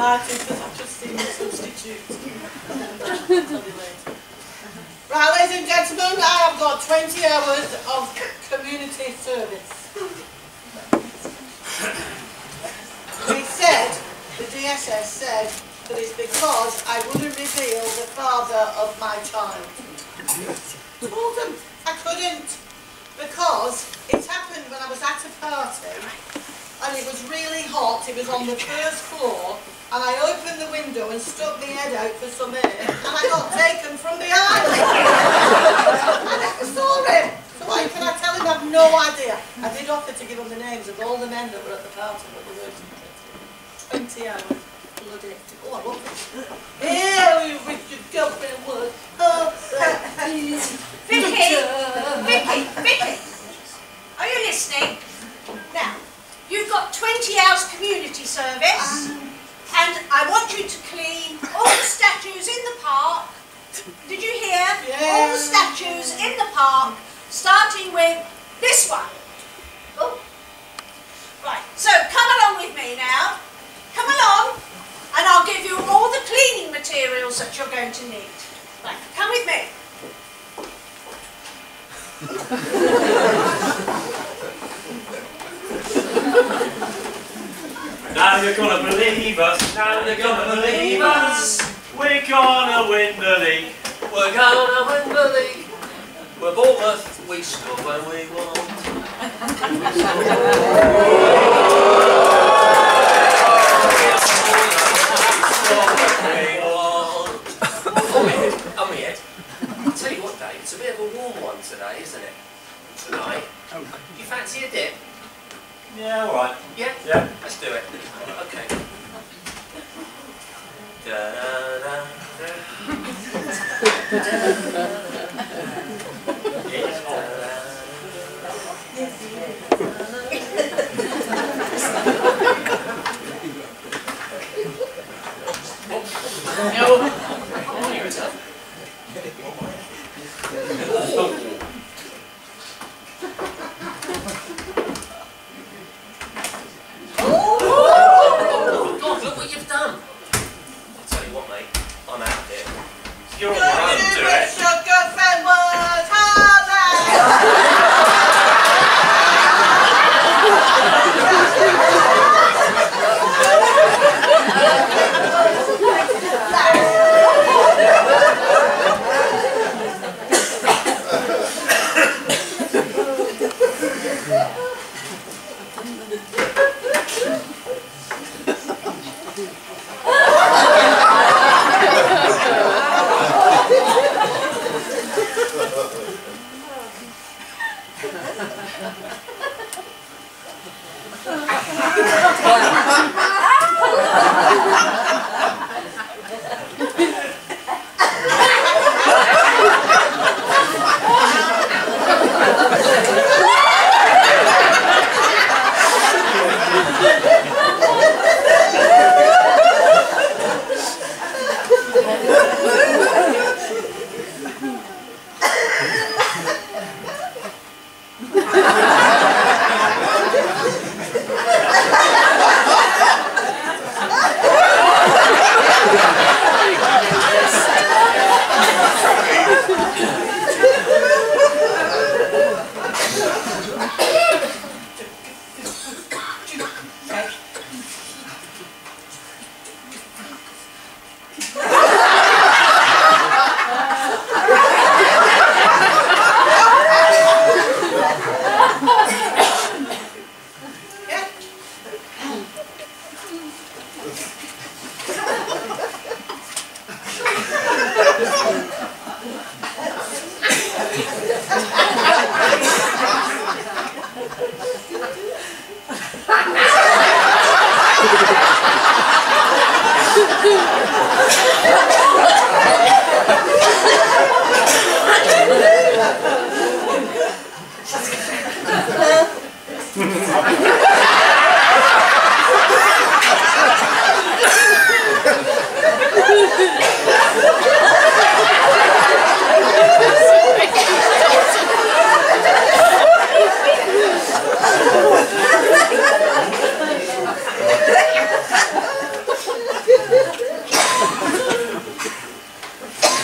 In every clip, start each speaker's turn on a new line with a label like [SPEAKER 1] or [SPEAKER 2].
[SPEAKER 1] delighted because I've just seen the substitute. Right, ladies and gentlemen, I have got 20 hours of community service. He said, the DSS said, that it's because I wouldn't reveal the father of my child. I told them I couldn't, because it happened when I was at a party and it was really hot. It was on the first floor and I opened the window and stuck my head out for some air and I got taken from behind. I never saw him. So why can I tell him? I have no idea. I did offer to give him the names of all the men that were at the party, but they weren't. 20 hours. Bloody. Oh, I love this. Here with your girlfriend was.
[SPEAKER 2] Vicky, are you listening? Now, you've got 20 hours community service, and I want you to clean all the statues in the park. Did you hear?
[SPEAKER 1] Yeah.
[SPEAKER 2] All the statues in the park, starting with this one. Oh. Right, so come along with me now. Come along, and I'll give you all the cleaning materials that you're going to need. Right, come with me.
[SPEAKER 3] Now you're gonna believe us, now you're gonna believe us. We're gonna win the league.
[SPEAKER 4] We're gonna win the league. We're Bournemouth, we score when we want. On my head. I'll tell you what, Dave, it's a bit of a warm one today, isn't it? Tonight. You fancy a dip?
[SPEAKER 3] Yeah, alright.
[SPEAKER 4] Yeah?
[SPEAKER 3] Yeah.
[SPEAKER 4] Let's do it. Okay. Da-da-da-da. Oh God, look what you've done. I'll tell you what, mate, I'm out of here. You're on your own, do it.
[SPEAKER 1] Your girlfriend was Harley.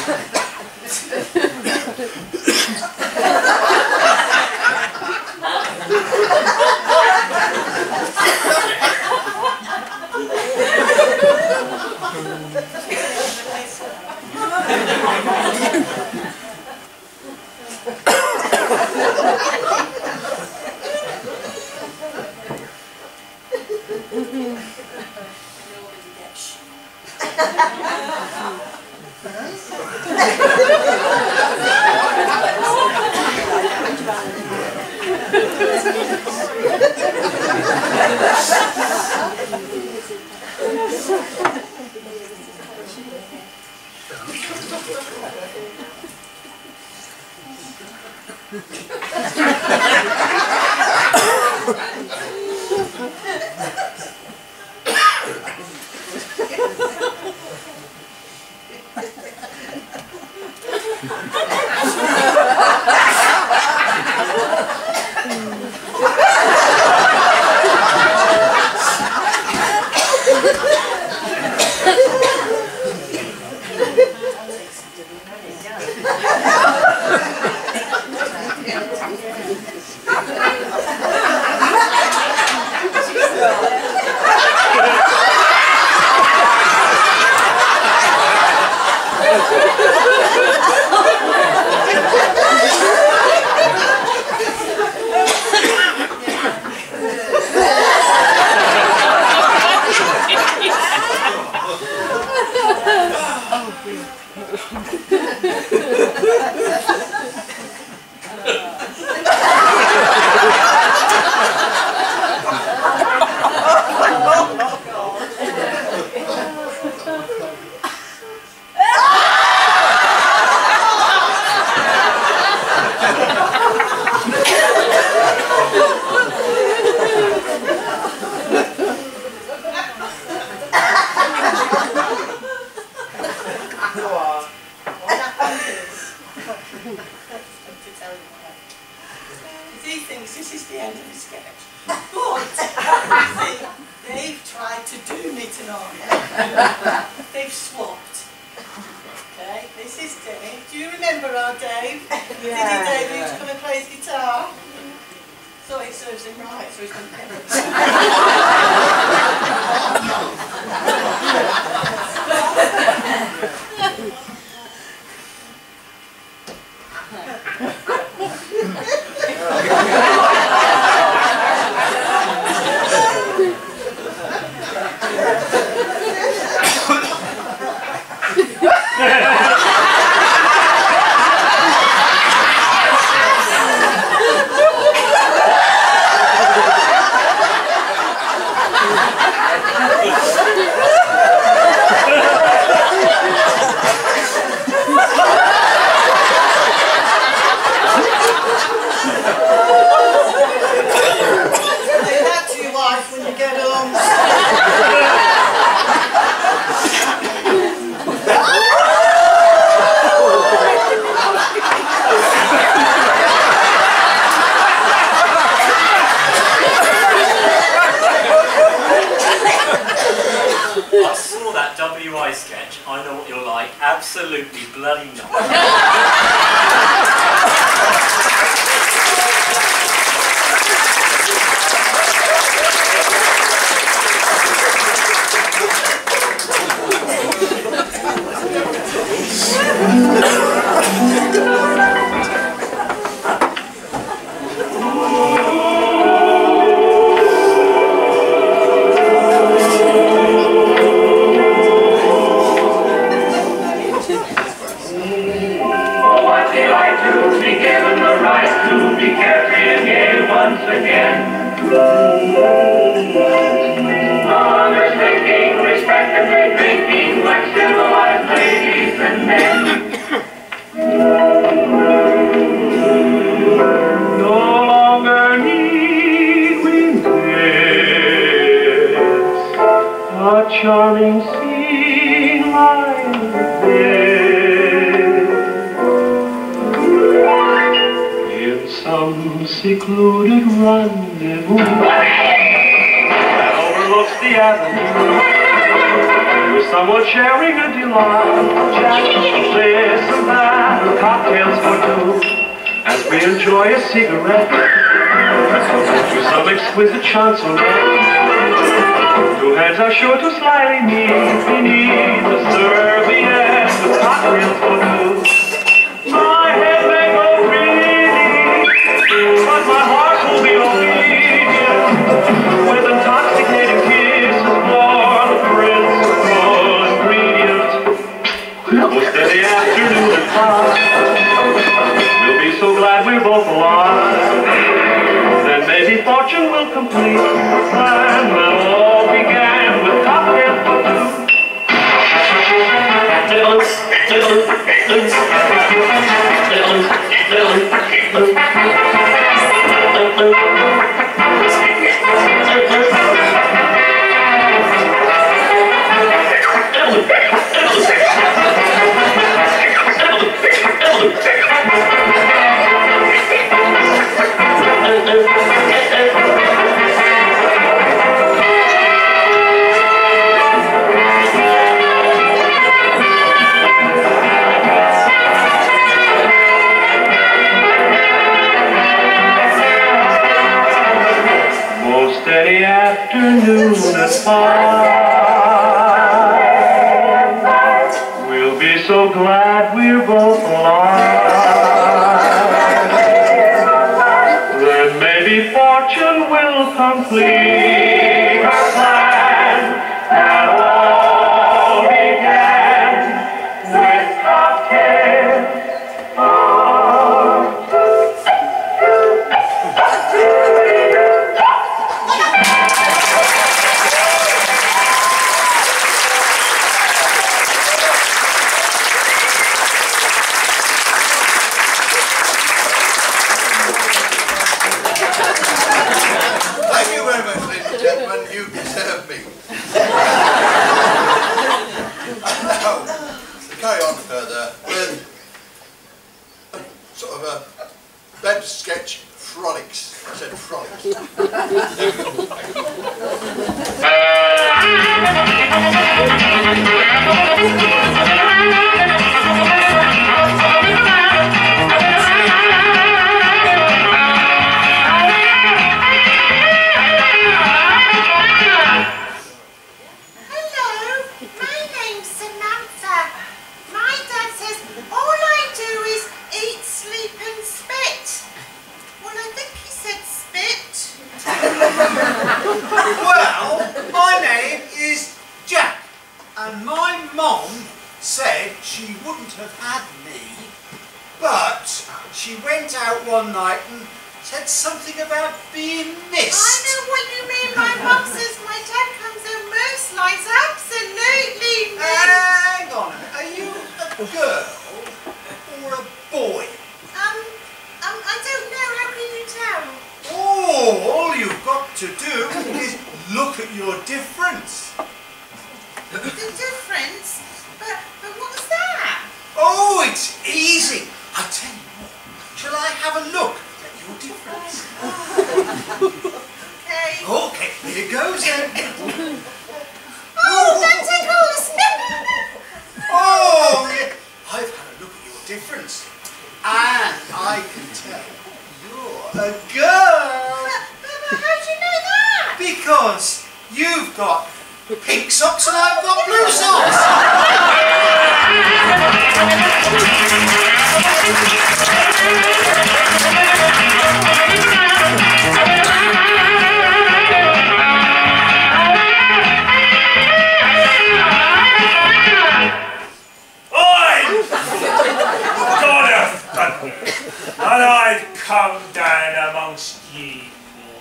[SPEAKER 1] He thinks this is the end of the sketch. But, see, they've tried to do me tonight. They've swapped. Okay, this is Dave. Do you remember our Dave?
[SPEAKER 5] Yeah.
[SPEAKER 1] Dave who used to come and play his guitar? So it serves him right, so he's going to get it.
[SPEAKER 3] I saw that WI sketch. I know what you're like. Absolutely bloody not.
[SPEAKER 6] Charming scene like this in some secluded rendezvous that overlooks the avenue, with someone sharing a delight. Just listen. we enjoy a cigarette to some exquisite chanson. Two hands are sure to slyly meet beneath the serviette with cocktails for two. My head may go reeling, but my heart will be obedient, with intoxicating kisses for the principal ingredient. Oh, steady afternoon at past, we'll be so glad we're both alive. Then maybe fortune will complete the plan that all began with cocktails for two. Steady afternoon at 5. We'll be so glad we're both alive. Then maybe fortune will complete our plan that all began with cocktails.
[SPEAKER 5] You deserve me. Now, to carry on further with sort of a bed sketch frolics. I said frolics.
[SPEAKER 7] Well, my name is Jack, and my mom said she wouldn't have had me, but she went out one night and said something about being missed.
[SPEAKER 1] I know what you mean. My mum says my dad comes home most nights. Absolutely missed.
[SPEAKER 7] Hang on a minute, are you a girl or a boy?
[SPEAKER 1] I don't know. How can you tell?
[SPEAKER 7] Oh, all you've got to do is look at your difference.
[SPEAKER 1] The difference? But what's that?
[SPEAKER 7] Oh, it's easy. I tell you what, shall I have a look at your difference?
[SPEAKER 1] Okay.
[SPEAKER 7] Okay, here goes then.
[SPEAKER 1] Oh, that tickles!
[SPEAKER 7] Oh, yeah. I've had a look at your difference, and I can tell you're a girl.
[SPEAKER 1] But how do you know that?
[SPEAKER 7] Because you've got pink socks and I've got blue socks.
[SPEAKER 3] And I've come down amongst ye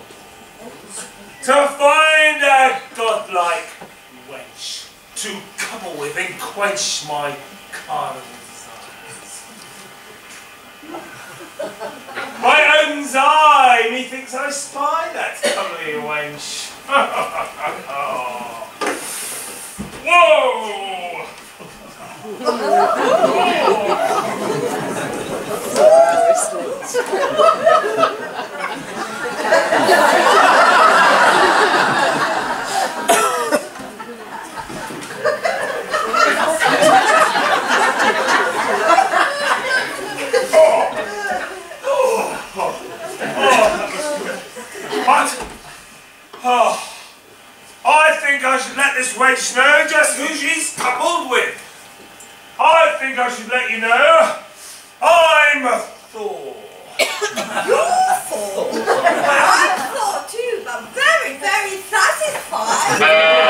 [SPEAKER 3] to find a godlike wench to couple with and quench my carnal desires. My own's eye, methinks I spy that comely wench. Whoa!
[SPEAKER 7] I'm Thor.
[SPEAKER 2] You're Thor? I'm Thor too, but very, very satisfied.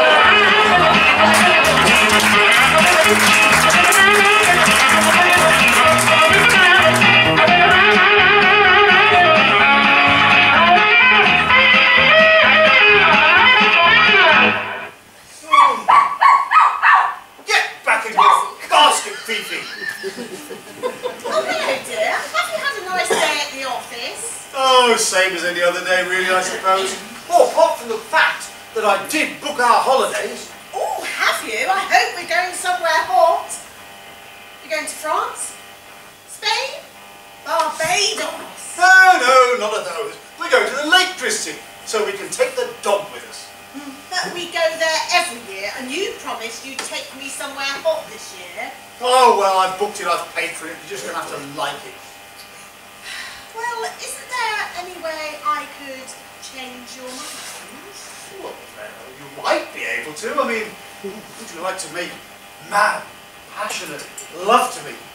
[SPEAKER 7] Get back in your basket, Fifi.
[SPEAKER 1] Oh, hello, dear. Have you had a nice day at the office?
[SPEAKER 7] Oh, same as any other day, really, I suppose. Well, apart from the fact that I did book our holidays.
[SPEAKER 1] Oh, have you? I hope we're going somewhere hot. You're going to France? Spain? Barbados?
[SPEAKER 7] No, none of those. We're going to the Lake District, so we can take the dog with us.
[SPEAKER 1] But we go there every year, and you promised you'd take me somewhere hot this year.
[SPEAKER 7] Oh, well, I've booked it, I've paid for it. You're just going to have to like it.
[SPEAKER 1] Well, isn't there any way I could change your mind?
[SPEAKER 7] Well, you might be able to. I mean, would you like to make mad, passionate love to me